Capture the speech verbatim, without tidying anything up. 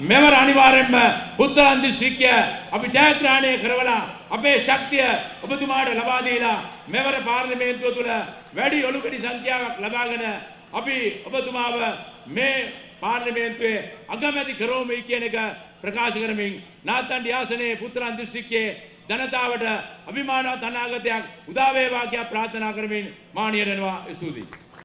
මෙවර අනිවාර්යෙන්ම පුත්තලන් දිස්ත්‍රික්කය අපි ජයග්‍රහණය කරවලා අපේ ශක්තිය ඔබතුමාට ලබා දීලා මෙවර පාර්ලිමේන්තුව තුළ වැඩි ඔලුකඩි සංඛ්‍යාවක් ලබාගෙන අපි ඔබතුමාව මේ පාර්ලිමේන්තුවේ අගමැති කරවමු කියන එක ප්‍රකාශ කරමින් නාත්තන්ඩි ආසනයේ පුත්තලන් දිස්ත්‍රික්කයේ ජනතාවට අභිමානවත් අනාගතයක් උදා වේවා කියලා ප්‍රාර්ථනා කරමින් මාණිය රෙනවා ස්තුතියි.